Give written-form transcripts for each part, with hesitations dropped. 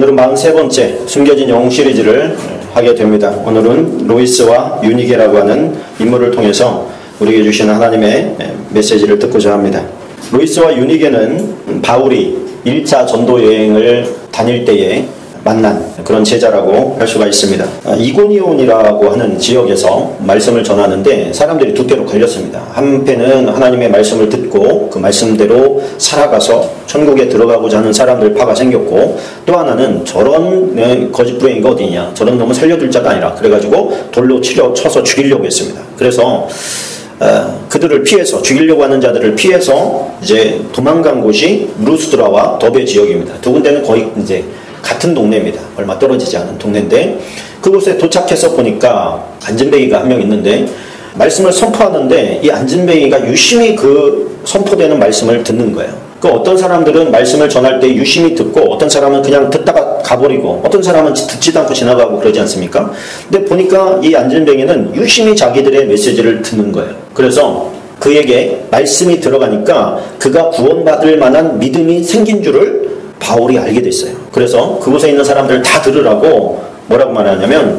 오늘은 43번째 숨겨진 영웅 시리즈를 하게 됩니다. 오늘은 로이스와 유니게라고 하는 인물을 통해서 우리에게 주시는 하나님의 메시지를 듣고자 합니다. 로이스와 유니게는 바울이 1차 전도 여행을 다닐 때에 만난 그런 제자라고 할 수가 있습니다. 이고니온이라고 하는 지역에서 말씀을 전하는데 사람들이 두 패로 갈렸습니다. 한 패는 하나님의 말씀을 듣고 그 말씀대로 살아가서 천국에 들어가고자 하는 사람들 파가 생겼고, 또 하나는 저런 거짓부행이가 어디냐, 저런 놈은 살려둘 자가 아니라 그래가지고 돌로 쳐서 죽이려고 했습니다. 그래서 그들을 피해서, 죽이려고 하는 자들을 피해서 이제 도망간 곳이 루스드라와 더베 지역입니다. 두 군데는 거의 이제 같은 동네입니다. 얼마 떨어지지 않은 동네인데, 그곳에 도착해서 보니까 안진뱅이가 한 명 있는데 말씀을 선포하는데 이 안진뱅이가 유심히 그 선포되는 말씀을 듣는 거예요. 그 어떤 사람들은 말씀을 전할 때 유심히 듣고, 어떤 사람은 그냥 듣다가 가버리고, 어떤 사람은 듣지도 않고 지나가고 그러지 않습니까? 근데 보니까 이 안진뱅이는 유심히 자기들의 메시지를 듣는 거예요. 그래서 그에게 말씀이 들어가니까 그가 구원받을 만한 믿음이 생긴 줄을 바울이 알게 됐어요. 그래서 그곳에 있는 사람들 다 들으라고 뭐라고 말하냐면,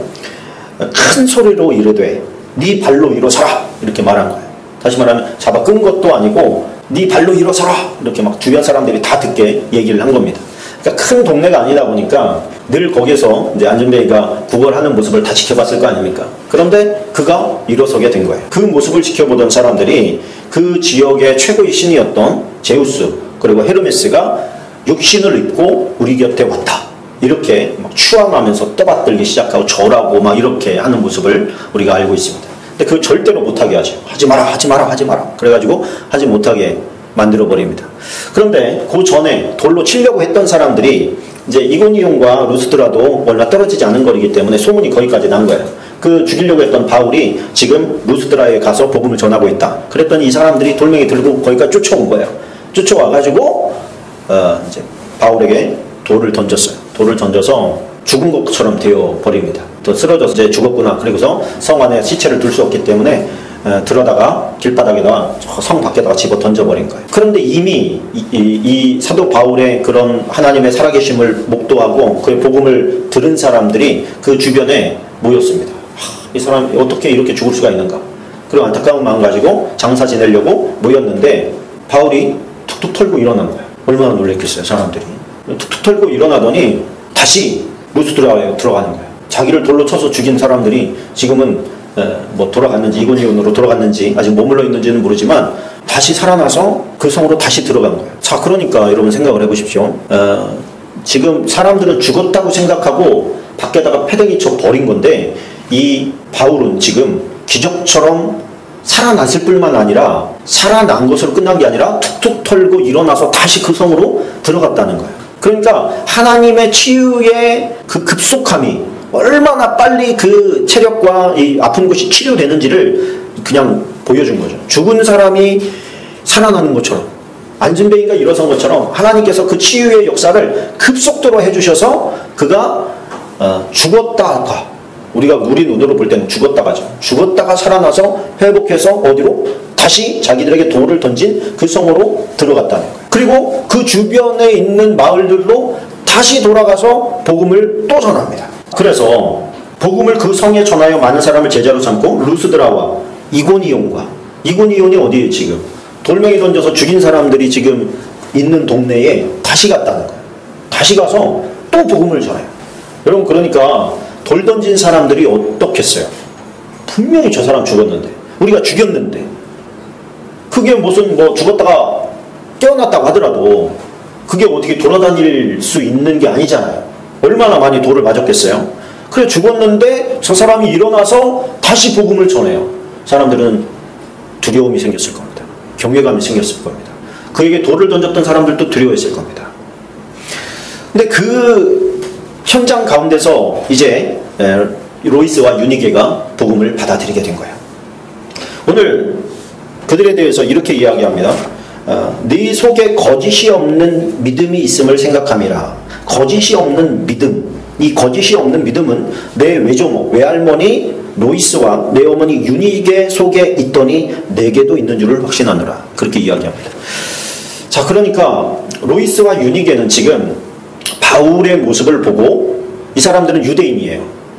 큰 소리로 이르되 네 발로 일어서라, 이렇게 말한 거예요. 다시 말하면 잡아 끈 것도 아니고 네 발로 일어서라, 이렇게 막 주변 사람들이 다 듣게 얘기를 한 겁니다. 그러니까 큰 동네가 아니다 보니까 늘 거기서 이제 안진뱅이가 구걸하는 모습을 다 지켜봤을 거 아닙니까? 그런데 그가 일어서게 된 거예요. 그 모습을 지켜보던 사람들이 그 지역의 최고의 신이었던 제우스 그리고 헤르메스가 육신을 입고 우리 곁에 왔다, 이렇게 막 추앙하면서 떠받들기 시작하고 절하고 막 이렇게 하는 모습을 우리가 알고 있습니다. 근데 그 절대로 못하게 하죠. 하지 마라, 하지 마라, 하지 마라. 그래가지고 하지 못하게 만들어 버립니다. 그런데 그 전에 돌로 치려고 했던 사람들이 이제 이고니온과 루스드라도 얼마 떨어지지 않은 거리기 때문에 소문이 거기까지 난 거예요. 그 죽이려고 했던 바울이 지금 루스드라에 가서 복음을 전하고 있다. 그랬더니 이 사람들이 돌멩이 들고 거기까지 쫓아온 거예요. 쫓아와가지고 이제 바울에게 돌을 던졌어요. 돌을 던져서 죽은 것처럼 되어 버립니다. 또 쓰러져서 이제 죽었구나. 그리고서 성 안에 시체를 둘 수 없기 때문에 들어다가 길바닥에다가 성 밖에다가 집어 던져버린 거예요. 그런데 이미 이 사도 바울의 그런 하나님의 살아계심을 목도하고 그의 복음을 들은 사람들이 그 주변에 모였습니다. 이 사람이 어떻게 이렇게 죽을 수가 있는가. 그리고 안타까운 마음 가지고 장사 지내려고 모였는데 바울이 툭툭 털고 일어난 거예요. 얼마나 놀랬겠어요, 사람들이. 툭툭 털고 일어나더니 다시 루스드라에 들어가는 거예요. 자기를 돌로 쳐서 죽인 사람들이 지금은 뭐 돌아갔는지, 이고니온으로 돌아갔는지, 아직 머물러 있는지는 모르지만 다시 살아나서 그 성으로 다시 들어간 거예요. 자, 그러니까 여러분 생각을 해보십시오. 지금 사람들은 죽었다고 생각하고 밖에다가 패대기 쳐 버린 건데, 이 바울은 지금 기적처럼 살아났을 뿐만 아니라 살아난 것으로 끝난 게 아니라 툭툭 털고 일어나서 다시 그 성으로 들어갔다는 거예요. 그러니까 하나님의 치유의 그 급속함이 얼마나 빨리 그 체력과 이 아픈 것이 치료되는지를 그냥 보여준 거죠. 죽은 사람이 살아나는 것처럼, 안진뱅이가 일어선 것처럼 하나님께서 그 치유의 역사를 급속도로 해주셔서 그가 죽었다가, 우리가 우리 눈으로 볼 때는 죽었다가죠. 죽었다가 살아나서 회복해서 어디로? 다시 자기들에게 돌을 던진 그 성으로 들어갔다는 거예요. 그리고 그 주변에 있는 마을들로 다시 돌아가서 복음을 또 전합니다. 그래서 복음을 그 성에 전하여 많은 사람을 제자로 삼고 루스드라와 이고니온이 어디에 지금 돌멩이 던져서 죽인 사람들이 지금 있는 동네에 다시 갔다는 거예요. 다시 가서 또 복음을 전해요. 여러분, 그러니까 돌 던진 사람들이 어떻겠어요? 분명히 저 사람 죽었는데, 우리가 죽였는데, 그게 무슨 뭐 죽었다가 깨어났다고 하더라도 그게 어떻게 돌아다닐 수 있는 게 아니잖아요. 얼마나 많이 돌을 맞았겠어요? 그래, 죽었는데 저 사람이 일어나서 다시 복음을 전해요. 사람들은 두려움이 생겼을 겁니다. 경외감이 생겼을 겁니다. 그에게 돌을 던졌던 사람들도 두려워했을 겁니다. 근데 그 현장 가운데서 이제 로이스와 유니게가 복음을 받아들이게 된 거예요. 오늘 그들에 대해서 이렇게 이야기합니다. 네 속에 거짓이 없는 믿음이 있음을 생각함이라. 거짓이 없는 믿음, 이 거짓이 없는 믿음은 내 외조모, 외할머니 로이스와 내 어머니 유니게 속에 있더니 내게도 있는 줄을 확신하노라. 그렇게 이야기합니다. 자, 그러니까 로이스와 유니게는 지금 바울의 모습을 보고 이 사람들은 유대인이에요.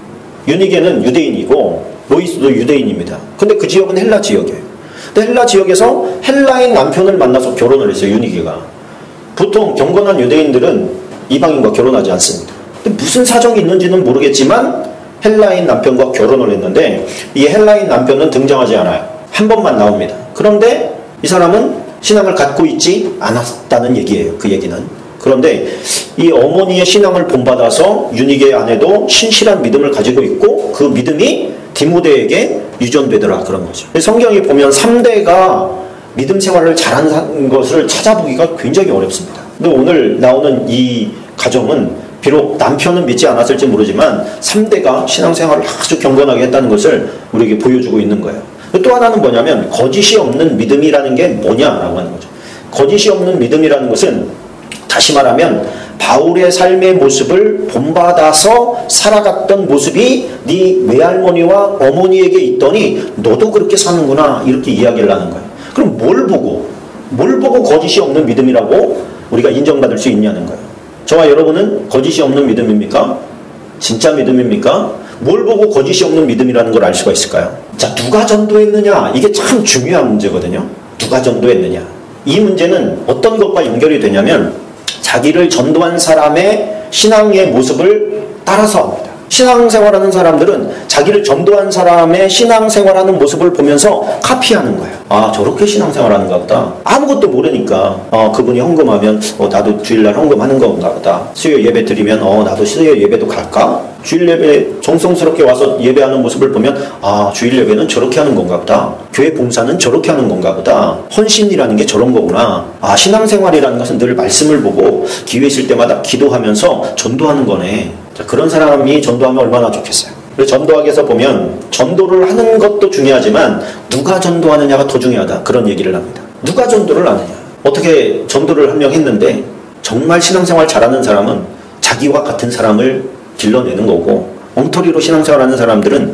유니게는 유대인이고 로이스도 유대인입니다. 근데 그 지역은 헬라 지역이에요. 근데 헬라 지역에서 헬라인 남편을 만나서 결혼을 했어요. 유니게가. 보통 경건한 유대인들은 이방인과 결혼하지 않습니다. 근데 무슨 사정이 있는지는 모르겠지만 헬라인 남편과 결혼을 했는데 이 헬라인 남편은 등장하지 않아요. 한 번만 나옵니다. 그런데 이 사람은 신앙을 갖고 있지 않았다는 얘기예요. 그 얘기는. 그런데 이 어머니의 신앙을 본받아서 유니게 아내도 신실한 믿음을 가지고 있고 그 믿음이 디모데에게 유전되더라 그런 거죠. 성경에 보면 3대가 믿음 생활을 잘하는 것을 찾아보기가 굉장히 어렵습니다. 근데 오늘 나오는 이 가정은 비록 남편은 믿지 않았을지 모르지만 3대가 신앙생활을 아주 경건하게 했다는 것을 우리에게 보여주고 있는 거예요. 또 하나는 뭐냐면 거짓이 없는 믿음이라는 게 뭐냐라고 하는 거죠. 거짓이 없는 믿음이라는 것은 다시 말하면 바울의 삶의 모습을 본받아서 살아갔던 모습이 네 외할머니와 어머니에게 있더니 너도 그렇게 사는구나 이렇게 이야기를 하는 거예요. 그럼 뭘 보고 거짓이 없는 믿음이라고 우리가 인정받을 수 있냐는 거예요. 저와 여러분은 거짓이 없는 믿음입니까? 진짜 믿음입니까? 뭘 보고 거짓이 없는 믿음이라는 걸 알 수가 있을까요? 자, 누가 전도했느냐? 이게 참 중요한 문제거든요. 누가 전도했느냐? 이 문제는 어떤 것과 연결이 되냐면 자기를 전도한 사람의 신앙의 모습을 따라서 합니다. 신앙생활하는 사람들은 자기를 전도한 사람의 신앙생활하는 모습을 보면서 카피하는 거예요. 아, 저렇게 신앙생활하는가 보다. 아무것도 모르니까 그분이 헌금하면 나도 주일날 헌금하는 건가 보다. 수요 예배 드리면 나도 수요 예배도 갈까? 주일 예배 정성스럽게 와서 예배하는 모습을 보면 아, 주일 예배는 저렇게 하는 건가 보다. 교회 봉사는 저렇게 하는 건가 보다. 헌신이라는 게 저런 거구나. 아, 신앙생활이라는 것은 늘 말씀을 보고 기회 있을 때마다 기도하면서 전도하는 거네. 자, 그런 사람이 전도하면 얼마나 좋겠어요. 그래서 전도학에서 보면 전도를 하는 것도 중요하지만 누가 전도하느냐가 더 중요하다. 그런 얘기를 합니다. 누가 전도를 하느냐. 어떻게 전도를 한 명 했는데 정말 신앙생활 잘하는 사람은 자기와 같은 사람을 길러내는 거고 엉터리로 신앙생활하는 사람들은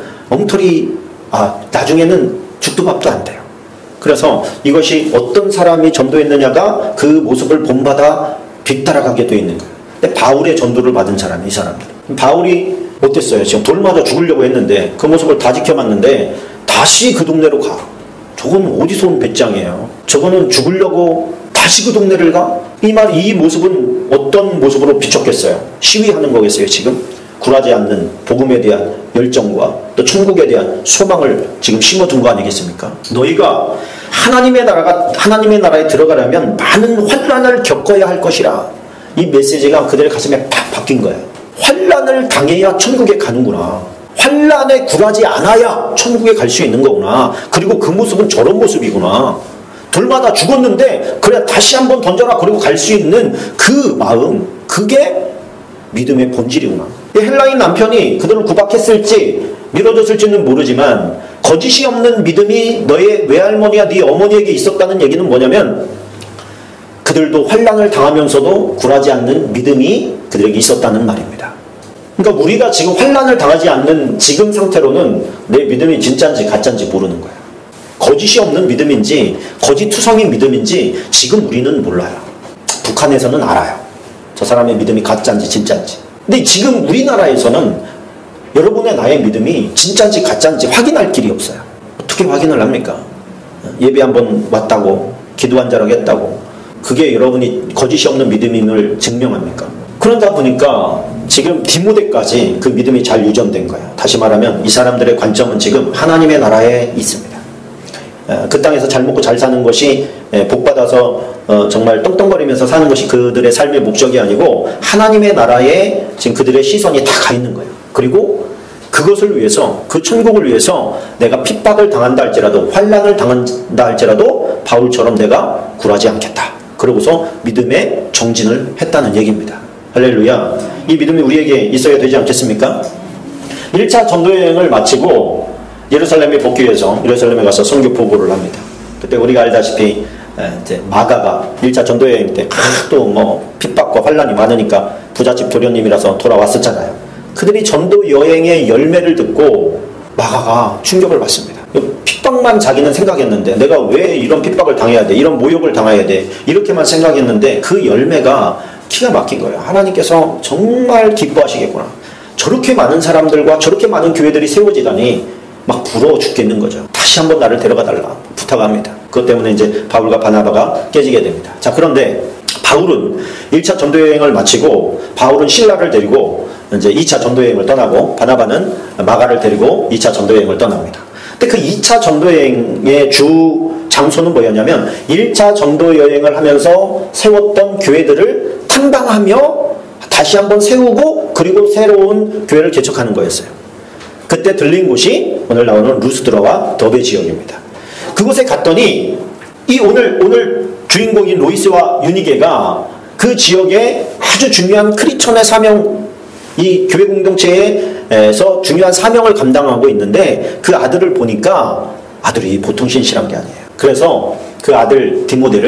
나중에는 죽도 밥도 안 돼요. 그래서 이것이 어떤 사람이 전도했느냐가 그 모습을 본받아 뒤따라가게 되어 있는 거예요. 근데 바울의 전도를 받은 사람이 이 사람들. 바울이 어땠어요? 지금 돌 맞아 죽으려고 했는데 그 모습을 다 지켜봤는데 다시 그 동네로 가. 저건 어디서 온 배짱이에요? 저거는 죽으려고 다시 그 동네를 가? 이 모습은 어떤 모습으로 비쳤겠어요? 시위하는 거겠어요, 지금? 굴하지 않는 복음에 대한 열정과 또 천국에 대한 소망을 지금 심어둔 거 아니겠습니까? 너희가 하나님의 나라에 들어가려면 많은 환난을 겪어야 할 것이라. 이 메시지가 그들의 가슴에 팍 박힌 거예요. 환난을 당해야 천국에 가는구나. 환난에 굴하지 않아야 천국에 갈 수 있는 거구나. 그리고 그 모습은 저런 모습이구나. 돌마다 죽었는데 그래 다시 한번 던져라 그리고 갈 수 있는 그 마음, 그게 믿음의 본질이구나. 헬라인 남편이 그들을 구박했을지 밀어줬을지는 모르지만 거짓이 없는 믿음이 너의 외할머니와 네 어머니에게 있었다는 얘기는 뭐냐면 그들도 환난을 당하면서도 굴하지 않는 믿음이 그들에게 있었다는 말입니다. 그러니까 우리가 지금 환난을 당하지 않는 지금 상태로는 내 믿음이 진짜인지 가짜인지 모르는 거예요. 거짓이 없는 믿음인지 거짓투성인 믿음인지 지금 우리는 몰라요. 북한에서는 알아요. 저 사람의 믿음이 가짜인지 진짜인지. 근데 지금 우리나라에서는 여러분의 나의 믿음이 진짜인지 가짜인지 확인할 길이 없어요. 어떻게 확인을 합니까? 예배 한번 왔다고 기도 한 자락 했다고 그게 여러분이 거짓이 없는 믿음임을 증명합니까? 그러다 보니까 지금 디모데까지 그 믿음이 잘 유전된 거예요. 다시 말하면 이 사람들의 관점은 지금 하나님의 나라에 있습니다. 그 땅에서 잘 먹고 잘 사는 것이 복받아서 정말 떵떵거리면서 사는 것이 그들의 삶의 목적이 아니고 하나님의 나라에 지금 그들의 시선이 다 가 있는 거예요. 그리고 그것을 위해서, 그 천국을 위해서 내가 핍박을 당한다 할지라도 환난을 당한다 할지라도 바울처럼 내가 굴하지 않겠다. 그러고서 믿음의 정진을 했다는 얘기입니다. 할렐루야. 이 믿음이 우리에게 있어야 되지 않겠습니까? 1차 전도여행을 마치고 예루살렘에 복귀해서 예루살렘에 가서 선교 보고를 합니다. 그때 우리가 알다시피 이제 마가가 1차 전도여행 때 또 핍박과 환난이 많으니까 부잣집 도련님이라서 돌아왔었잖아요. 그들이 전도여행의 열매를 듣고 마가가 충격을 받습니다. 핍박만 자기는 생각했는데 내가 왜 이런 핍박을 당해야 돼? 이런 모욕을 당해야 돼? 이렇게만 생각했는데 그 열매가 기가 막힌 거예요. 하나님께서 정말 기뻐하시겠구나. 저렇게 많은 사람들과 저렇게 많은 교회들이 세워지다니 막 부러워 죽겠는 거죠. 다시 한번 나를 데려가 달라 부탁합니다. 그것 때문에 이제 바울과 바나바가 깨지게 됩니다. 자, 그런데 바울은 1차 전도 여행을 마치고 바울은 실라를 데리고 이제 2차 전도 여행을 떠나고 바나바는 마가를 데리고 2차 전도 여행을 떠납니다. 근데 그 2차 전도 여행의 주 장소는 뭐였냐면 1차 전도 여행을 하면서 세웠던 교회들을 탐방하며 다시 한번 세우고 그리고 새로운 교회를 개척하는 거였어요. 그때 들린 곳이 오늘 나오는 루스드라와 더베 지역입니다. 그곳에 갔더니 이 오늘 주인공인 로이스와 유니게가 그 지역에 아주 중요한 크리스천의 사명, 이 교회 공동체에서 중요한 사명을 감당하고 있는데 그 아들을 보니까 아들이 보통 신실한 게 아니에요. 그래서 그 아들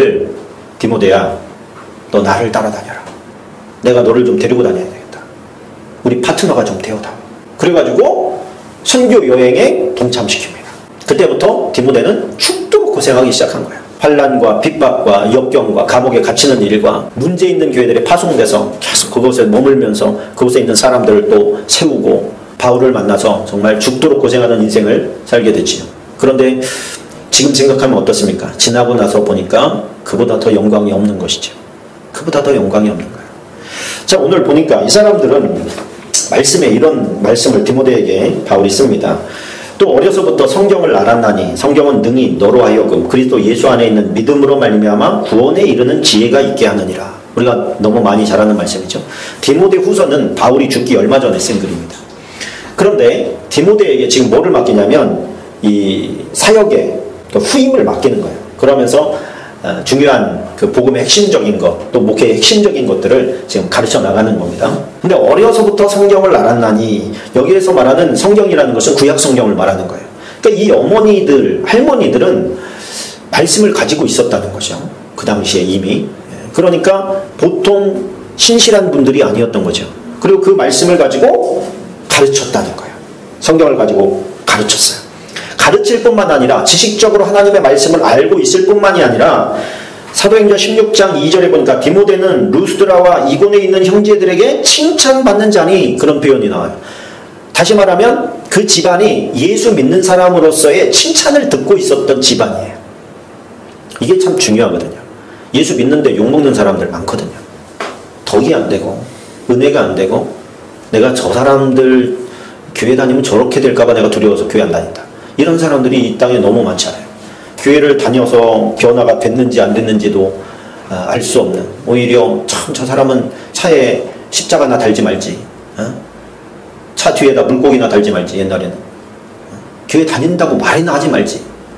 디모데야, 너 나를 따라다녀라. 내가 너를 좀 데리고 다녀야 되겠다. 우리 파트너가 좀 되어다. 그래가지고 선교 여행에 동참시킵니다. 그때부터 디모데는 죽도록 고생하기 시작한 거예요. 환난과 핍박과 역경과 감옥에 갇히는 일과 문제 있는 교회들에 파송돼서 계속 그곳에 머물면서 그곳에 있는 사람들을 또 세우고 바울을 만나서 정말 죽도록 고생하는 인생을 살게 됐지요. 그런데 지금 생각하면 어떻습니까? 지나고 나서 보니까 그보다 더 영광이 없는 것이죠. 그보다 더 영광이 없는 거예요. 자, 오늘 보니까 이 사람들은 말씀에 이런 말씀을 디모데에게 바울이 씁니다. 또 어려서부터 성경을 알았나니 성경은 능히 너로 하여금 그리스도 예수 안에 있는 믿음으로 말미암아 구원에 이르는 지혜가 있게 하느니라. 우리가 너무 많이 잘 아는 말씀이죠. 디모데 후서는 바울이 죽기 얼마 전에 쓴 글입니다. 그런데 디모데에게 지금 뭐를 맡기냐면 이 사역의 후임을 맡기는 거예요. 그러면서 중요한 그 복음의 핵심적인 것, 또 목회의 핵심적인 것들을 지금 가르쳐 나가는 겁니다. 근데 어려서부터 성경을 알았나니 여기에서 말하는 성경이라는 것은 구약 성경을 말하는 거예요. 그러니까 이 어머니들, 할머니들은 말씀을 가지고 있었다는 거죠. 그 당시에 이미. 그러니까 보통 신실한 분들이 아니었던 거죠. 그리고 그 말씀을 가지고 가르쳤다는 거예요. 성경을 가지고 가르쳤어요. 가르칠 뿐만 아니라 지식적으로 하나님의 말씀을 알고 있을 뿐만이 아니라 사도행전 16장 2절에 보니까 디모데는 루스드라와 이곤에 있는 형제들에게 칭찬받는 자니 그런 표현이 나와요. 다시 말하면 그 집안이 예수 믿는 사람으로서의 칭찬을 듣고 있었던 집안이에요. 이게 참 중요하거든요. 예수 믿는데 욕먹는 사람들 많거든요. 덕이 안 되고 은혜가 안 되고 내가 저 사람들 교회 다니면 저렇게 될까봐 내가 두려워서 교회 안 다닌다. 이런 사람들이 이 땅에 너무 많잖아요. 교회를 다녀서 변화가 됐는지 안 됐는지도 알 수 없는, 오히려 참 저 사람은 차에 십자가나 달지 말지, 차 뒤에다 물고기나 달지 말지, 옛날에는 교회 다닌다고 말이나 하지 말지,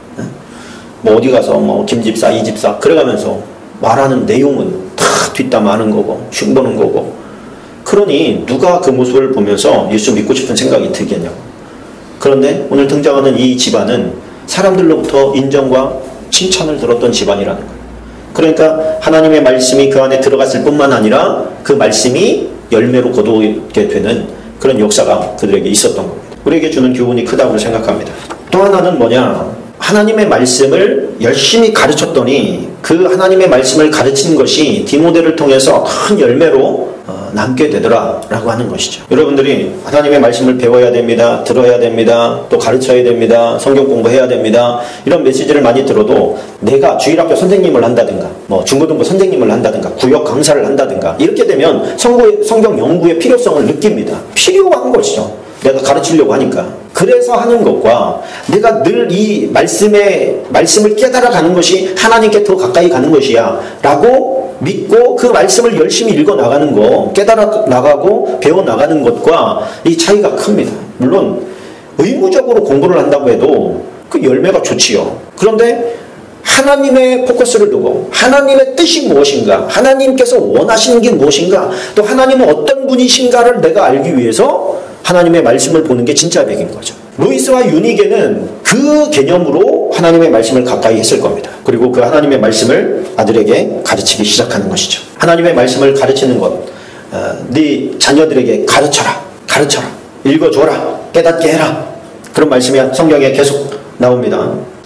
뭐 어디 가서 뭐 김집사 이집사 그래가면서 말하는 내용은 다 뒷담화하는 거고 흉보는 거고. 그러니 누가 그 모습을 보면서 예수 믿고 싶은 생각이 들겠냐고. 그런데 오늘 등장하는 이 집안은 사람들로부터 인정과 칭찬을 들었던 집안이라는 거예요. 그러니까 하나님의 말씀이 그 안에 들어갔을 뿐만 아니라 그 말씀이 열매로 거두게 되는 그런 역사가 그들에게 있었던 겁니다. 우리에게 주는 교훈이 크다고 생각합니다. 또 하나는 뭐냐? 하나님의 말씀을 열심히 가르쳤더니 그 하나님의 말씀을 가르친 것이 디모데를 통해서 큰 열매로 남게 되더라 라고 하는 것이죠. 여러분들이 하나님의 말씀을 배워야 됩니다. 들어야 됩니다. 또 가르쳐야 됩니다. 성경 공부해야 됩니다. 이런 메시지를 많이 들어도 내가 주일학교 선생님을 한다든가 뭐 중고등부 선생님을 한다든가 구역 강사를 한다든가 이렇게 되면 성경 연구의 필요성을 느낍니다. 필요한 것이죠. 내가 가르치려고 하니까. 그래서 하는 것과 내가 늘 이 말씀을 깨달아가는 것이 하나님께 더 가까이 가는 것이야 라고 믿고 그 말씀을 열심히 읽어나가는 거, 깨달아 나가고 배워나가는 것과 이 차이가 큽니다. 물론 의무적으로 공부를 한다고 해도 그 열매가 좋지요. 그런데 하나님의 포커스를 두고 하나님의 뜻이 무엇인가, 하나님께서 원하시는 게 무엇인가, 또 하나님은 어떤 분이신가를 내가 알기 위해서 하나님의 말씀을 보는 게 진짜 백인 거죠. 로이스와 유니게는 그 개념으로 하나님의 말씀을 가까이 했을 겁니다. 그리고 그 하나님의 말씀을 아들에게 가르치기 시작하는 것이죠. 하나님의 말씀을 가르치는 것, 네 자녀들에게 가르쳐라, 읽어줘라, 깨닫게 해라. 그런 말씀이 성경에 계속 나옵니다.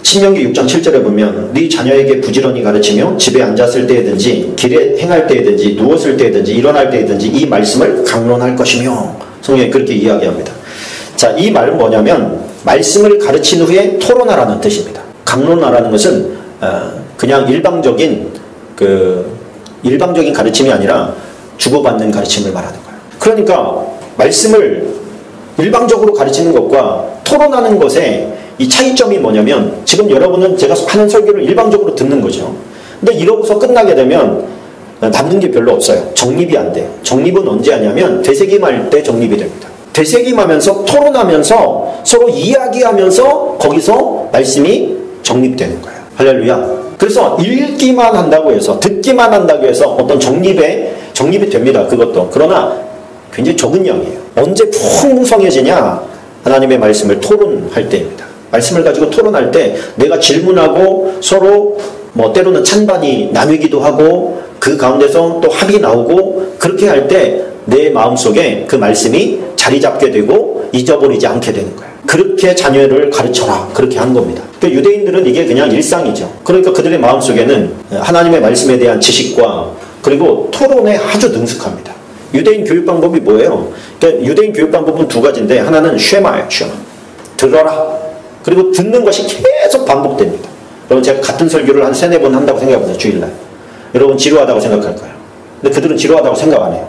신명기 6장 7절에 보면 네 자녀에게 부지런히 가르치며 집에 앉았을 때든지 길에 행할 때든지 누웠을 때든지 일어날 때든지 이 말씀을 강론할 것이며 성경에 그렇게 이야기합니다. 자, 이 말은 뭐냐면 말씀을 가르친 후에 토론하라는 뜻입니다. 강론하라는 것은 그냥 일방적인 가르침이 아니라 주고받는 가르침을 말하는 거예요. 그러니까 말씀을 일방적으로 가르치는 것과 토론하는 것에 이 차이점이 뭐냐면 지금 여러분은 제가 하는 설교를 일방적으로 듣는 거죠. 근데 이러고서 끝나게 되면 남는 게 별로 없어요. 정립이 안 돼요. 정립은 언제 하냐면 되새김할 때 정립이 됩니다. 되새김하면서 토론하면서 서로 이야기하면서 거기서 말씀이 정립되는 거예요. 할렐루야. 그래서 읽기만 한다고 해서 듣기만 한다고 해서 어떤 정립이 됩니다. 그것도. 그러나 굉장히 적은 양이에요. 언제 풍성해지냐? 하나님의 말씀을 토론할 때입니다. 말씀을 가지고 토론할 때 내가 질문하고 서로 때로는 찬반이 나뉘기도 하고 그 가운데서 또 합이 나오고 그렇게 할 때 내 마음속에 그 말씀이 자리 잡게 되고 잊어버리지 않게 되는 거예요. 그렇게 자녀를 가르쳐라. 그렇게 한 겁니다. 그러니까 유대인들은 이게 그냥 일상이죠. 그러니까 그들의 마음속에는 하나님의 말씀에 대한 지식과 그리고 토론에 아주 능숙합니다. 유대인 교육 방법이 뭐예요? 그러니까 유대인 교육 방법은 두 가지인데 하나는 쉐마예요. 쉐마. 들어라. 그리고 듣는 것이 계속 반복됩니다. 여러분 제가 같은 설교를 한 3-4번 한다고 생각해보세요. 주일날. 여러분 지루하다고 생각할 거예요. 근데 그들은 지루하다고 생각 안 해요.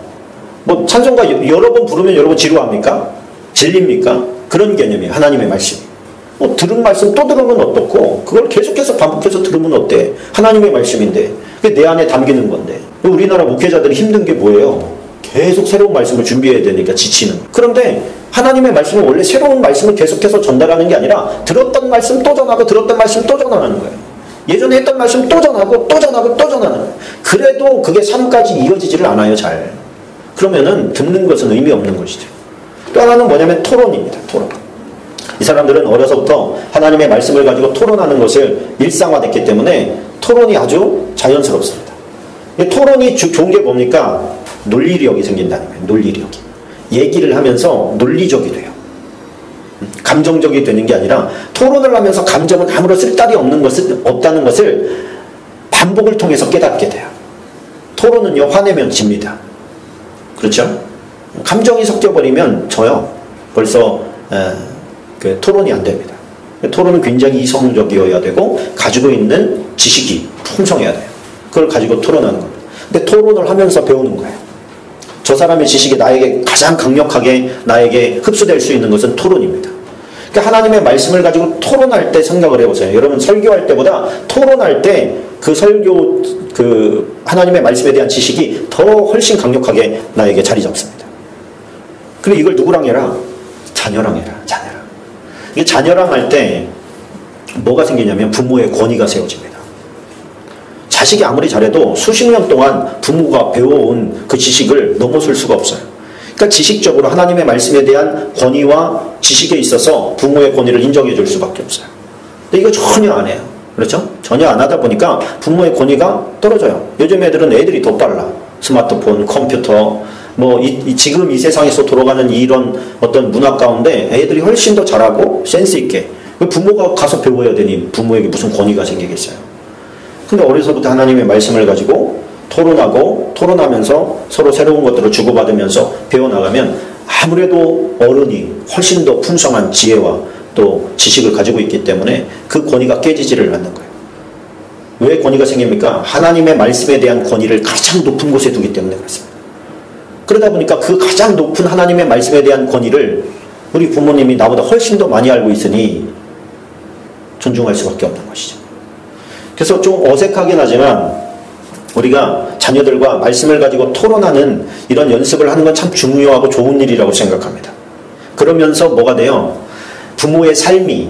찬송가 여러 번 부르면 여러분 지루합니까? 질립니까? 그런 개념이에요. 하나님의 말씀이. 들은 말씀 또 들으면 어떻고 그걸 계속해서 반복해서 들으면 어때? 하나님의 말씀인데 그게 내 안에 담기는 건데. 우리나라 목회자들이 힘든 게 뭐예요? 계속 새로운 말씀을 준비해야 되니까 지치는. 그런데 하나님의 말씀은 원래 새로운 말씀을 계속해서 전달하는 게 아니라 들었던 말씀 또 전하고 들었던 말씀 또 전하는 거예요. 예전에 했던 말씀 또 전하고 또 전하고 또 전하는 거예요. 그래도 그게 삶까지 이어지지를 않아요. 잘. 그러면은 듣는 것은 의미 없는 것이죠. 또 하나는 뭐냐면 토론입니다. 토론. 이 사람들은 어려서부터 하나님의 말씀을 가지고 토론하는 것을 일상화됐기 때문에 토론이 아주 자연스럽습니다. 토론이 좋은 게 뭡니까? 논리력이 생긴다는 거예요. 논리력이. 얘기를 하면서 논리적이 돼요. 감정적이 되는 게 아니라 토론을 하면서 감정은 아무런 쓸데기 없다는 것을 반복을 통해서 깨닫게 돼요. 토론은요, 화내면 집니다. 그렇죠? 감정이 섞여버리면 져요. 벌써 토론이 안 됩니다. 토론은 굉장히 이성적이어야 되고 가지고 있는 지식이 풍성해야 돼요. 그걸 가지고 토론하는 겁니다. 근데 토론을 하면서 배우는 거예요. 저 사람의 지식이 나에게 가장 강력하게 나에게 흡수될 수 있는 것은 토론입니다. 그러니까 하나님의 말씀을 가지고 토론할 때 생각을 해보세요. 여러분 설교할 때보다 토론할 때 그 설교 하나님의 말씀에 대한 지식이 더 훨씬 강력하게 나에게 자리 잡습니다. 그리고 이걸 누구랑 해라? 자녀랑 해라. 자녀랑. 이게 자녀랑 할 때 뭐가 생기냐면 부모의 권위가 세워집니다. 자식이 아무리 잘해도 수십 년 동안 부모가 배워온 그 지식을 넘어설 수가 없어요. 그러니까 지식적으로 하나님의 말씀에 대한 권위와 지식에 있어서 부모의 권위를 인정해 줄 수밖에 없어요. 근데 이거 전혀 안 해요. 그렇죠? 전혀 안 하다 보니까 부모의 권위가 떨어져요. 요즘 애들이 더 빨라. 스마트폰, 컴퓨터, 지금 이 세상에서 돌아가는 이런 어떤 문화 가운데 애들이 훨씬 더 잘하고 센스 있게. 부모가 가서 배워야 되니 부모에게 무슨 권위가 생기겠어요. 근데 어려서부터 하나님의 말씀을 가지고 토론하면서 서로 새로운 것들을 주고받으면서 배워나가면 아무래도 어른이 훨씬 더 풍성한 지혜와 또 지식을 가지고 있기 때문에 그 권위가 깨지지를 않는 거예요. 왜 권위가 생깁니까? 하나님의 말씀에 대한 권위를 가장 높은 곳에 두기 때문에 그렇습니다. 그러다 보니까 그 가장 높은 하나님의 말씀에 대한 권위를 우리 부모님이 나보다 훨씬 더 많이 알고 있으니 존중할 수밖에 없는 것이죠. 그래서 좀 어색하긴 하지만 우리가 자녀들과 말씀을 가지고 토론하는 이런 연습을 하는 건 참 중요하고 좋은 일이라고 생각합니다. 그러면서 뭐가 돼요? 부모의 삶이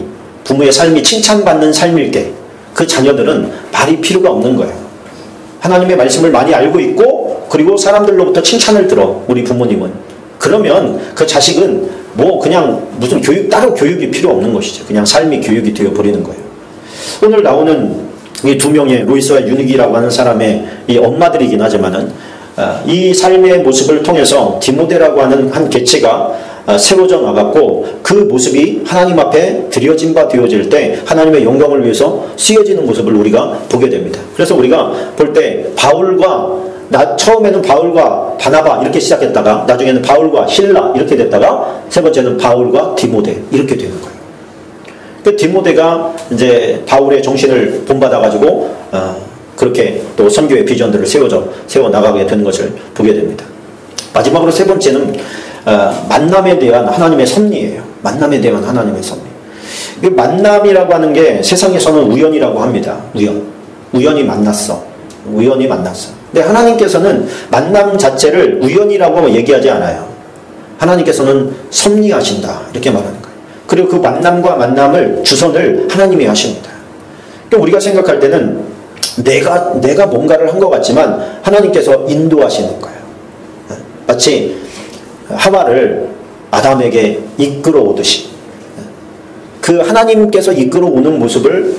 칭찬받는 삶일 때 그 자녀들은 말이 필요가 없는 거예요. 하나님의 말씀을 많이 알고 있고 그리고 사람들로부터 칭찬을 들어 우리 부모님은. 그러면 그 자식은 그냥 무슨 따로 교육이 필요 없는 것이죠. 그냥 삶이 교육이 되어버리는 거예요. 오늘 나오는 이 2명의 로이스와 유닉이라고 하는 사람의 이 엄마들이긴 하지만은 이 삶의 모습을 통해서 디모데라고 하는 한 개체가 세워져 나갔고 그 모습이 하나님 앞에 드려진 바 되어질 때 하나님의 영광을 위해서 쓰여지는 모습을 우리가 보게 됩니다. 그래서 우리가 볼 때 처음에는 바울과 바나바 이렇게 시작했다가 나중에는 바울과 실라 이렇게 됐다가 세 번째는 바울과 디모데 이렇게 되는 거예요. 그 디모데가 이제 바울의 정신을 본받아가지고 그렇게 또 선교의 비전들을 세워 나가게 되는 것을 보게 됩니다. 마지막으로 세 번째는 만남에 대한 하나님의 섭리예요. 만남에 대한 하나님의 섭리. 이 만남이라고 하는 게 세상에서는 우연이라고 합니다. 우연히 만났어. 근데 하나님께서는 만남 자체를 우연이라고 얘기하지 않아요. 하나님께서는 섭리하신다 이렇게 말하는 거예요. 그리고 그 만남과 만남을 주선을 하나님이 하십니다. 그러니까 우리가 생각할 때는 내가 뭔가를 한 것 같지만 하나님께서 인도하시는 거예요. 마치 하와를 아담에게 이끌어오듯이 그 하나님께서 이끌어오는 모습을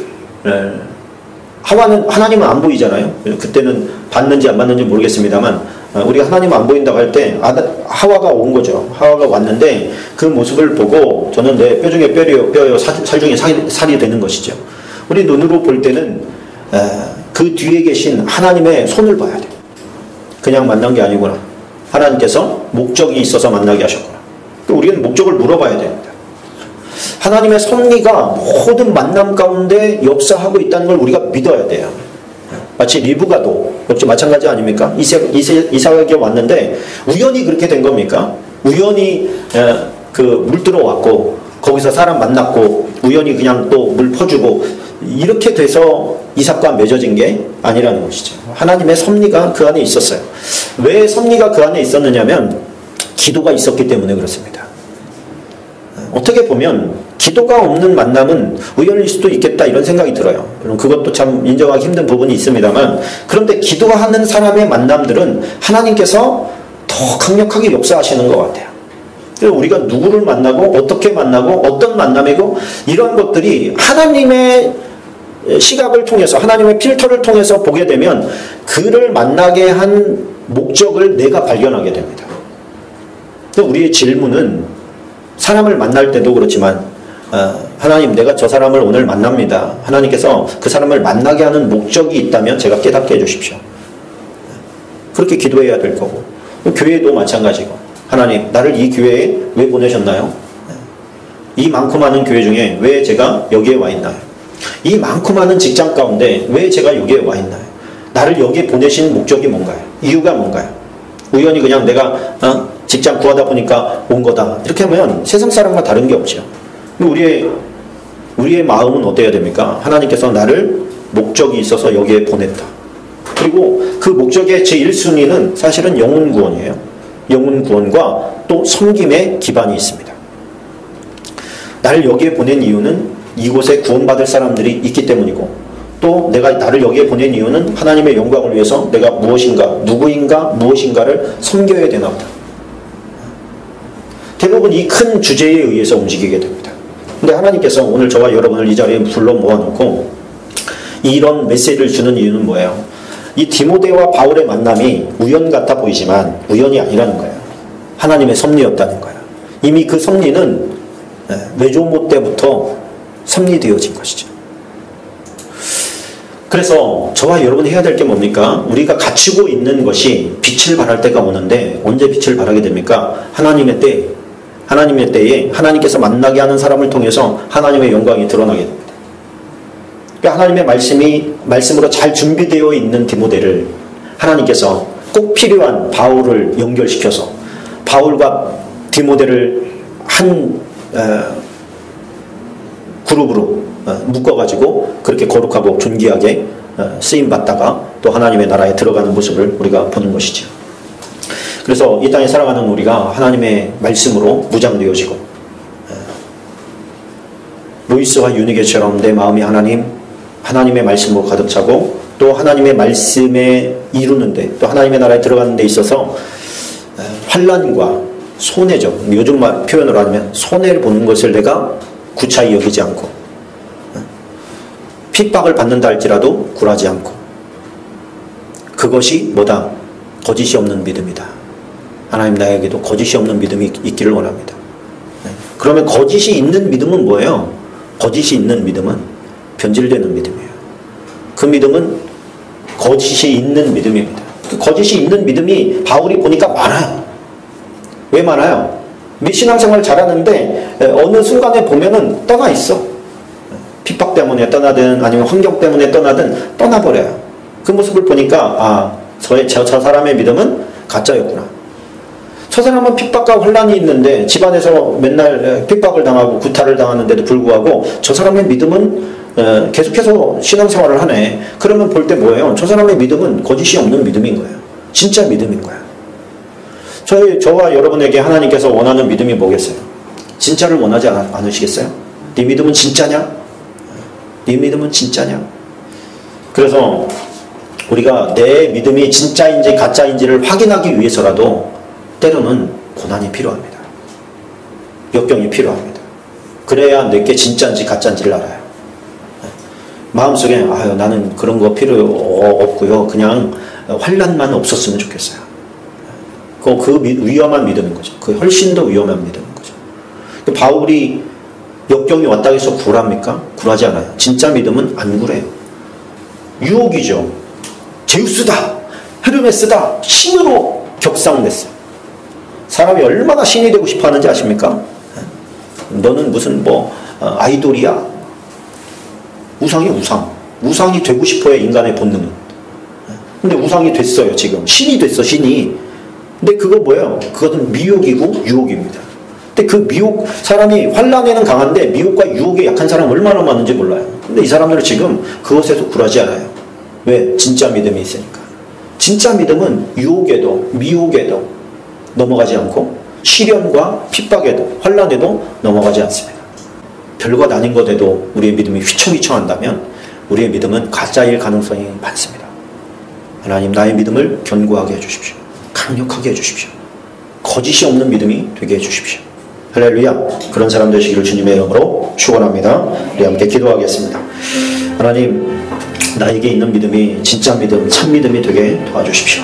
하나님은 안 보이잖아요. 그때는 봤는지 안 봤는지 모르겠습니다만 우리가 하나님은 안 보인다고 할 때 하와가 온 거죠. 하와가 왔는데 그 모습을 보고 저는 내 뼈 중에 뼈요 살 중에 살이 되는 것이죠. 우리 눈으로 볼 때는 그 뒤에 계신 하나님의 손을 봐야 돼요. 그냥 만난 게 아니구나. 하나님께서 목적이 있어서 만나게 하셨구나. 우리는 목적을 물어봐야 됩니다. 하나님의 섭리가 모든 만남 가운데 역사하고 있다는 걸 우리가 믿어야 돼요. 마치 리브가도 역시 마찬가지 아닙니까? 이삭에게 왔는데 우연히 그렇게 된 겁니까? 우연히 물 들어왔고 거기서 사람 만났고 우연히 그냥 또 물 퍼주고 이렇게 돼서 이삭과 맺어진 게 아니라는 것이죠. 하나님의 섭리가 그 안에 있었어요. 왜 섭리가 그 안에 있었느냐면 기도가 있었기 때문에 그렇습니다. 어떻게 보면 기도가 없는 만남은 우연일 수도 있겠다 이런 생각이 들어요. 물론 그것도 참 인정하기 힘든 부분이 있습니다만 그런데 기도하는 사람의 만남들은 하나님께서 더 강력하게 역사하시는 것 같아요. 우리가 누구를 만나고 어떻게 만나고 어떤 만남이고 이런 것들이 하나님의 시각을 통해서 하나님의 필터를 통해서 보게 되면 그를 만나게 한 목적을 내가 발견하게 됩니다. 우리의 질문은 사람을 만날 때도 그렇지만 하나님 내가 저 사람을 오늘 만납니다. 하나님께서 그 사람을 만나게 하는 목적이 있다면 제가 깨닫게 해주십시오. 그렇게 기도해야 될 거고 교회도 마찬가지고 하나님 나를 이 교회에 왜 보내셨나요? 이 많고 많은 교회 중에 왜 제가 여기에 와 있나요? 이 많고 많은 직장 가운데 왜 제가 여기에 와 있나요? 나를 여기에 보내신 목적이 뭔가요? 이유가 뭔가요? 우연히 그냥 내가 직장 구하다 보니까 온 거다 이렇게 하면 세상 사람과 다른 게 없죠. 우리의 마음은 어때야 됩니까? 하나님께서 나를 목적이 있어서 여기에 보냈다. 그리고 그 목적의 제1순위는 사실은 영혼 구원이에요. 영혼 구원과 또 섬김의 기반이 있습니다. 나를 여기에 보낸 이유는 이곳에 구원받을 사람들이 있기 때문이고 또 내가 나를 여기에 보낸 이유는 하나님의 영광을 위해서 내가 무엇인가를 섬겨야 되나 보다. 대부분 이 큰 주제에 의해서 움직이게 됩니다. 근데 하나님께서 오늘 저와 여러분을 이 자리에 불러 모아놓고 이런 메시지를 주는 이유는 뭐예요? 이 디모데와 바울의 만남이 우연 같아 보이지만 우연이 아니라는 거예요. 하나님의 섭리였다는 거예요. 이미 그 섭리는 외조모 때부터 섭리되어진 것이죠. 그래서 저와 여러분이 해야 될 게 뭡니까? 우리가 갖추고 있는 것이 빛을 발할 때가 오는데 언제 빛을 발하게 됩니까? 하나님의 때에 하나님께서 만나게 하는 사람을 통해서 하나님의 영광이 드러나게 됩니다. 하나님의 말씀으로 잘 준비되어 있는 디모데를 하나님께서 꼭 필요한 바울을 연결시켜서 바울과 디모데를 한 그룹으로 묶어가지고 그렇게 거룩하고 존귀하게 쓰임받다가 또 하나님의 나라에 들어가는 모습을 우리가 보는 것이죠. 그래서 이 땅에 살아가는 우리가 하나님의 말씀으로 무장되어지고 로이스와 유니게처럼 내 마음이 하나님의 말씀으로 가득 차고 또 하나님의 말씀에 이루는데 또 하나님의 나라에 들어가는 데 있어서 환난과 손해죠. 요즘 표현으로 하면 손해를 보는 것을 내가 구차히 여기지 않고 핍박을 받는다 할지라도 굴하지 않고 그것이 뭐다? 거짓이 없는 믿음이다. 하나님 나에게도 거짓이 없는 믿음이 있기를 원합니다. 그러면 거짓이 있는 믿음은 뭐예요? 거짓이 있는 믿음은 변질되는 믿음이에요. 그 믿음은 거짓이 있는 믿음입니다. 그 거짓이 있는 믿음이 바울이 보니까 많아요. 왜 많아요? 신앙생활 잘하는데 어느 순간에 보면은 떠나 있어. 핍박 때문에 떠나든 아니면 환경 때문에 떠나든 떠나버려요. 그 모습을 보니까 저 사람의 믿음은 가짜였구나. 저 사람은 핍박과 혼란이 있는데 집안에서 맨날 핍박을 당하고 구타를 당하는데도 불구하고 저 사람의 믿음은 계속해서 신앙생활을 하네. 그러면 볼 때 뭐예요? 저 사람의 믿음은 거짓이 없는 믿음인 거예요. 진짜 믿음인 거예요. 저와 여러분에게 하나님께서 원하는 믿음이 뭐겠어요? 진짜를 원하지 않으시겠어요? 네 믿음은 진짜냐? 네 믿음은 진짜냐? 그래서 우리가 내 믿음이 진짜인지 가짜인지를 확인하기 위해서라도 때로는 고난이 필요합니다. 역경이 필요합니다. 그래야 내게 진짜인지 가짜인지를 알아요. 마음속에 나는 그런 거 필요 없고요. 그냥 환난만 없었으면 좋겠어요. 그 위험한 믿음인 거죠. 그 훨씬 더 위험한 믿음인 거죠. 바울이 역경이 왔다 해서 굴합니까? 굴하지 않아요. 진짜 믿음은 안 굴해요. 유혹이죠. 제우스다, 헤르메스다, 신으로 격상됐어요. 사람이 얼마나 신이 되고 싶어 하는지 아십니까? 너는 무슨 아이돌이야? 우상이 우상. 우상이 되고 싶어요, 인간의 본능은. 근데 우상이 됐어요, 지금. 신이 됐어, 신이. 근데 그거 뭐예요? 그것은 미혹이고 유혹입니다. 근데 그 미혹, 사람이 환란에는 강한데 미혹과 유혹에 약한 사람 얼마나 많은지 몰라요. 근데 이 사람들은 지금 그것에서 굴하지 않아요. 왜? 진짜 믿음이 있으니까. 진짜 믿음은 유혹에도 미혹에도 넘어가지 않고 시련과 핍박에도 환란에도 넘어가지 않습니다. 별것 아닌 것에도 우리의 믿음이 휘청휘청한다면 우리의 믿음은 가짜일 가능성이 많습니다. 하나님, 나의 믿음을 견고하게 해주십시오. 강력하게 해주십시오. 거짓이 없는 믿음이 되게 해주십시오. 할렐루야. 그런 사람 되시기를 주님의 이름으로 축원합니다. 우리 함께 기도하겠습니다. 하나님, 나에게 있는 믿음이 진짜 믿음, 참 믿음이 되게 도와주십시오.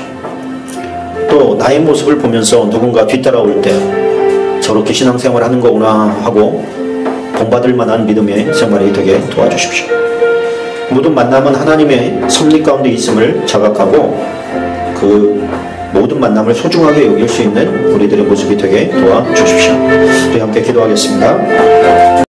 또 나의 모습을 보면서 누군가 뒤따라올 때 저렇게 신앙생활 하는 거구나 하고 본받을 만한 믿음의 생활이 되게 도와주십시오. 모든 만남은 하나님의 섭리 가운데 있음을 자각하고 그 모든 만남을 소중하게 여길 수 있는 우리들의 모습이 되게 도와주십시오. 우리 함께 기도하겠습니다.